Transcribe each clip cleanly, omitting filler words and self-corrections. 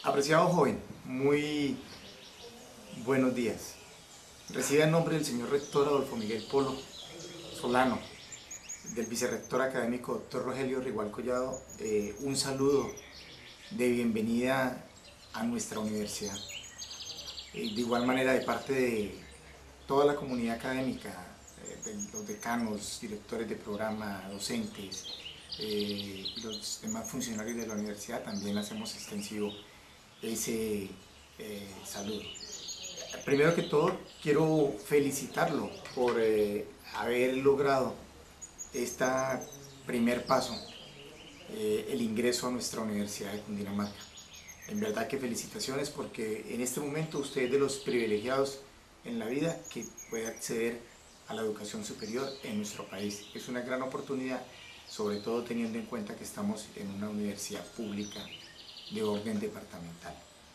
Apreciado joven, muy buenos días. Recibe en nombre del señor rector Adolfo Miguel Polo Solano, del vicerrector académico doctor Rogelio Rigual Collado, un saludo de bienvenida a nuestra universidad. De igual manera, de parte de toda la comunidad académica, de los decanos, directores de programa, docentes y los demás funcionarios de la universidad, también hacemos extensivo ese saludo. Primero que todo, quiero felicitarlo por haber logrado este primer paso, el ingreso a nuestra Universidad de Cundinamarca. En verdad que felicitaciones, porque en este momento usted es de los privilegiados en la vida que puede acceder a la educación superior en nuestro país. Es una gran oportunidad, sobre todo teniendo en cuenta que estamos en una universidad pública de orden departamental.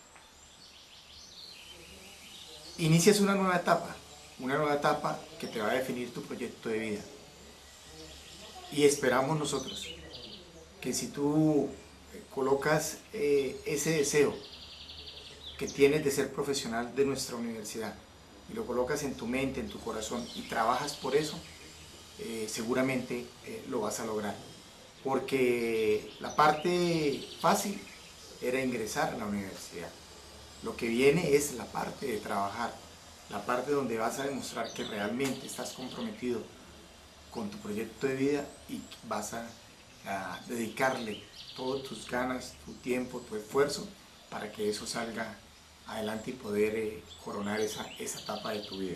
Inicias una nueva etapa que te va a definir tu proyecto de vida. Y esperamos nosotros que si tú colocas ese deseo que tienes de ser profesional de nuestra universidad y lo colocas en tu mente, en tu corazón y trabajas por eso, seguramente lo vas a lograr. Porque la parte fácil era ingresar a la universidad. Lo que viene es la parte de trabajar, la parte donde vas a demostrar que realmente estás comprometido con tu proyecto de vida y vas a dedicarle todas tus ganas, tu tiempo, tu esfuerzo para que eso salga adelante y poder coronar esa etapa de tu vida.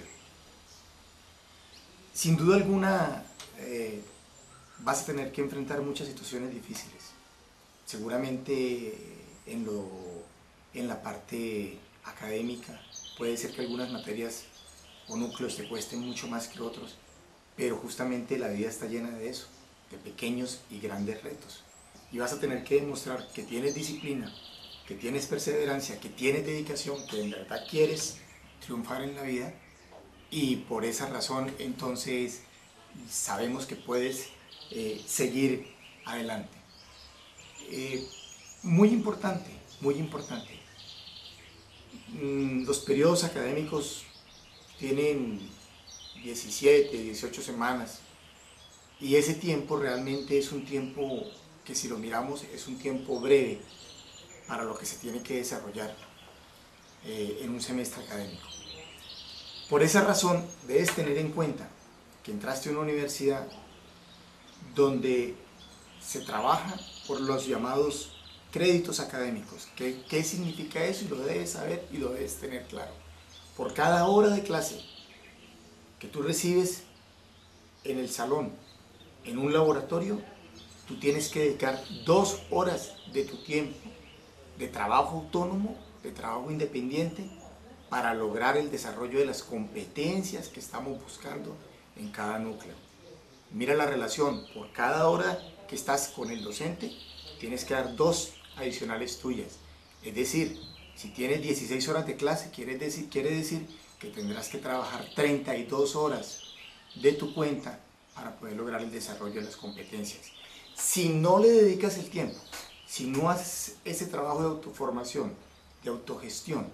Sin duda alguna vas a tener que enfrentar muchas situaciones difíciles. Seguramente en la parte académica puede ser que algunas materias o núcleos te cuesten mucho más que otros, pero justamente la vida está llena de eso, de pequeños y grandes retos. Y vas a tener que demostrar que tienes disciplina, que tienes perseverancia, que tienes dedicación, que en verdad quieres triunfar en la vida, y por esa razón entonces sabemos que puedes seguir adelante. Muy importante, muy importante. Los periodos académicos tienen 17, 18 semanas y ese tiempo realmente es un tiempo que, si lo miramos, es un tiempo breve para lo que se tiene que desarrollar en un semestre académico. Por esa razón debes tener en cuenta que entraste a una universidad donde se trabaja por los llamados créditos académicos. ¿Qué significa eso? Y lo debes saber y lo debes tener claro. Por cada hora de clase que tú recibes en el salón, en un laboratorio, tú tienes que dedicar 2 horas de tu tiempo de trabajo autónomo, de trabajo independiente, para lograr el desarrollo de las competencias que estamos buscando en cada núcleo. Mira la relación, por cada hora que estás con el docente, tienes que dar 2 adicionales tuyas. Es decir, si tienes 16 horas de clase, quiere decir que tendrás que trabajar 32 horas de tu cuenta para poder lograr el desarrollo de las competencias. Si no le dedicas el tiempo, si no haces ese trabajo de autoformación, de autogestión,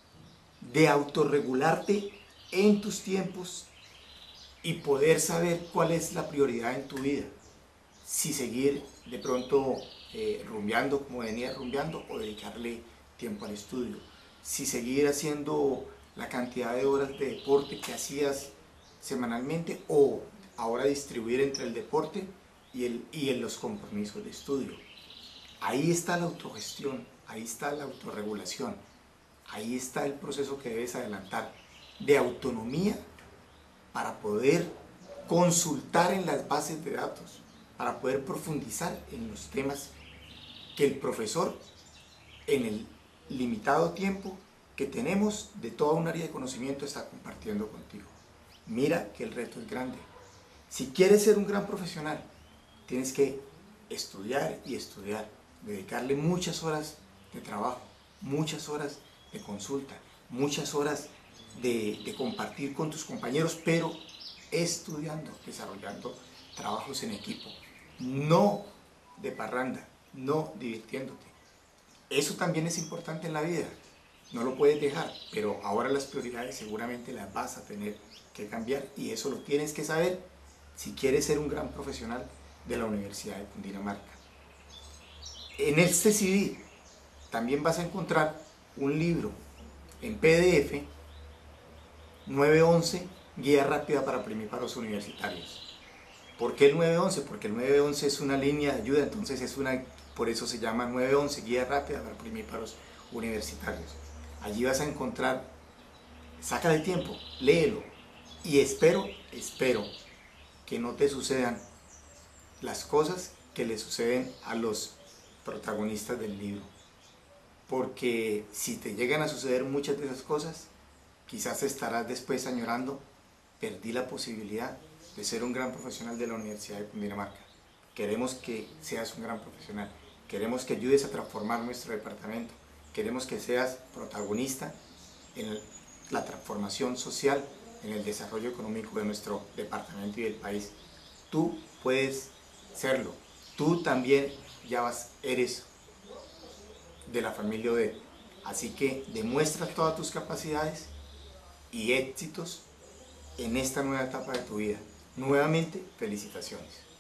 de autorregularte en tus tiempos y poder saber cuál es la prioridad en tu vida, si seguir de pronto rumbeando como venías rumbeando o dedicarle tiempo al estudio, si seguir haciendo la cantidad de horas de deporte que hacías semanalmente o ahora distribuir entre el deporte y los compromisos de estudio. Ahí está la autogestión, ahí está la autorregulación, ahí está el proceso que debes adelantar de autonomía para poder consultar en las bases de datos, para poder profundizar en los temas que el profesor, en el limitado tiempo que tenemos de toda un área de conocimiento, está compartiendo contigo. Mira que el reto es grande. Si quieres ser un gran profesional, tienes que estudiar y estudiar, dedicarle muchas horas de trabajo, muchas horas de consulta, muchas horas de compartir con tus compañeros, pero estudiando, desarrollando trabajos en equipo, no de parranda, no divirtiéndote. Eso también es importante en la vida, no lo puedes dejar, pero ahora las prioridades seguramente las vas a tener que cambiar y eso lo tienes que saber si quieres ser un gran profesional de la Universidad de Cundinamarca. En este CD también vas a encontrar un libro en PDF, 911, Guía Rápida para Primíparos Universitarios. ¿Por qué el 911? Porque el 911 es una línea de ayuda, entonces por eso se llama 911, Guía Rápida para Primíparos Universitarios. Allí vas a encontrar, sácale tiempo, léelo y espero que no te sucedan las cosas que le suceden a los protagonistas del libro. Porque si te llegan a suceder muchas de esas cosas, quizás estarás después añorando, perdí la posibilidad de ser un gran profesional de la Universidad de Cundinamarca. Queremos que seas un gran profesional, queremos que ayudes a transformar nuestro departamento, queremos que seas protagonista en la transformación social, en el desarrollo económico de nuestro departamento y del país. Tú puedes serlo, tú también eres de la familia ODED. Así que demuestra todas tus capacidades y éxitos en esta nueva etapa de tu vida. Nuevamente, felicitaciones.